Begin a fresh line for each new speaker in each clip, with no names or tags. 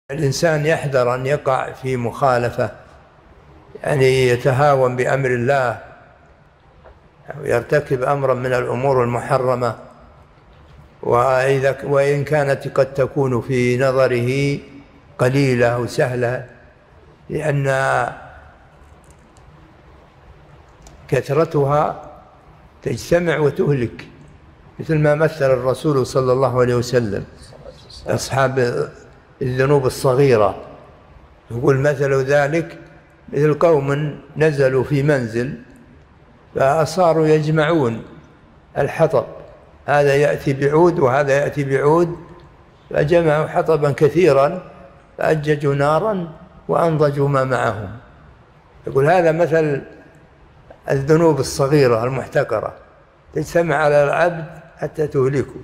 الإنسان يحذر أن يقع في مخالفة، يعني يتهاون بأمر الله ويرتكب أمرا من الأمور المحرمة، وإن كانت قد تكون في نظره قليلة أو سهلة، لأن كثرتها تجتمع وتهلك، مثل ما مثل الرسول صلى الله عليه وسلم أصحاب الذنوب الصغيرة، يقول مثل ذلك مثل قوم نزلوا في منزل فصاروا يجمعون الحطب، هذا يأتي بعود وهذا يأتي بعود، فجمعوا حطبا كثيرا فأججوا نارا وأنضجوا ما معهم. يقول هذا مثل الذنوب الصغيرة المحتقرة تجتمع على العبد حتى تهلكه.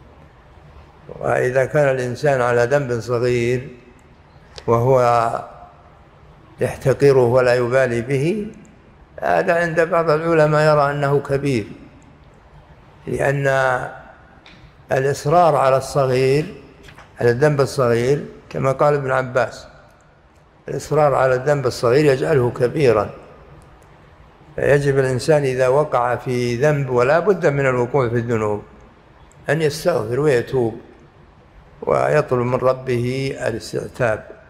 وإذا كان الإنسان على ذنب صغير وهو يحتقره ولا يبالي به، هذا عند بعض العلماء يرى أنه كبير، لأن الإصرار على الصغير، على الذنب الصغير، كما قال ابن عباس الإصرار على الذنب الصغير يجعله كبيرا. فيجب الإنسان إذا وقع في ذنب، ولا بد من الوقوع في الذنوب، أن يستغفر ويتوب ويطلب من ربه الاستعتاب.